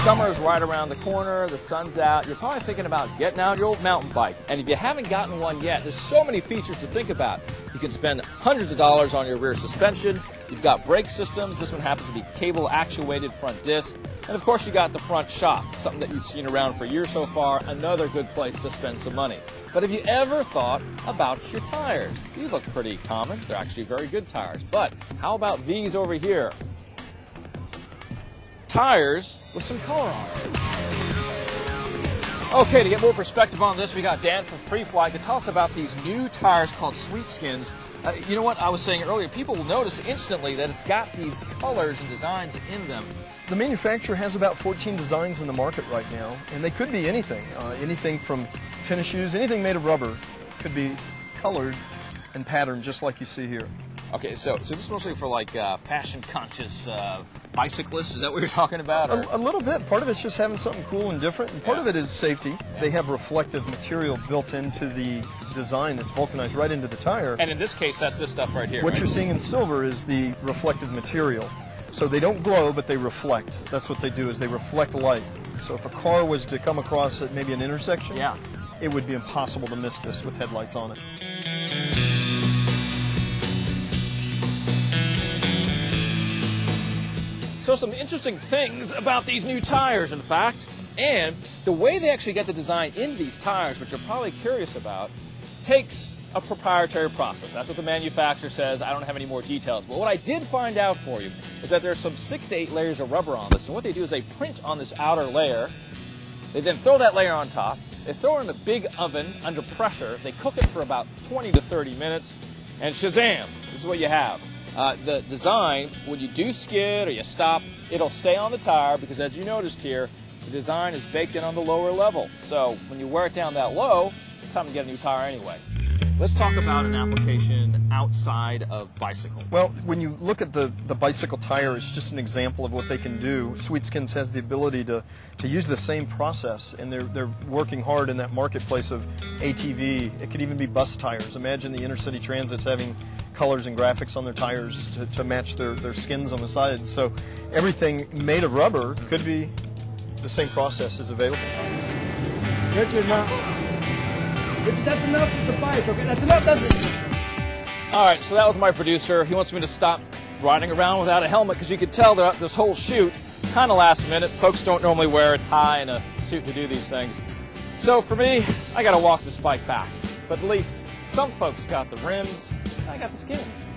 Summer's right around the corner, the sun's out, you're probably thinking about getting out your old mountain bike. And if you haven't gotten one yet, there's so many features to think about. You can spend hundreds of dollars on your rear suspension. You've got brake systems. This one happens to be cable actuated front disc. And of course you got the front shock, something that you've seen around for years so far, another good place to spend some money. But have you ever thought about your tires? These look pretty common. They're actually very good tires. But how about these over here? Tires with some color on it. Okay, to get more perspective on this, we got Dan from Free Fly to tell us about these new tires called Sweet Skins. You know what I was saying earlier, people will notice instantly that it's got these colors and designs in them. The manufacturer has about 14 designs in the market right now, and they could be anything. Anything from tennis shoes, anything made of rubber could be colored and patterned just like you see here. Okay, so this is mostly for like fashion-conscious bicyclists. Is that what you're talking about? A little bit. Part of it's just having something cool and different, and part of it is safety. Yeah. They have reflective material built into the design that's vulcanized right into the tire. And in this case, that's this stuff right here. What you're seeing in silver is the reflective material. So they don't glow, but they reflect. That's what they do, is they reflect light. So if a car was to come across at maybe an intersection, it would be impossible to miss this with headlights on it. So some interesting things about these new tires, in fact, and the way they actually get the design in these tires, which you're probably curious about, takes a proprietary process. That's what the manufacturer says. I don't have any more details. But what I did find out for you is that there's some 6 to 8 layers of rubber on this. And what they do is they print on this outer layer. They then throw that layer on top. They throw it in a big oven under pressure. They cook it for about 20 to 30 minutes. And shazam, this is what you have. The design, when you do skid or you stop, it'll stay on the tire because, as you noticed here, the design is baked in on the lower level. So when you wear it down that low, it's time to get a new tire anyway. Let's talk about an application outside of bicycle. Well, when you look at the bicycle tire, it's just an example of what they can do. Sweet Skins has the ability to use the same process, and they're working hard in that marketplace of ATV. It could even be bus tires. Imagine the intercity transits having colors and graphics on their tires to match their skins on the sides. So everything made of rubber could be the same process is available. Richard, that's enough. It's a bike, okay? That's enough, that's it. All right, so that was my producer. He wants me to stop riding around without a helmet because you could tell that this whole shoot, kind of last minute. Folks don't normally wear a tie and a suit to do these things. So for me, I got to walk this bike back. But at least some folks got the rims, I got the skins.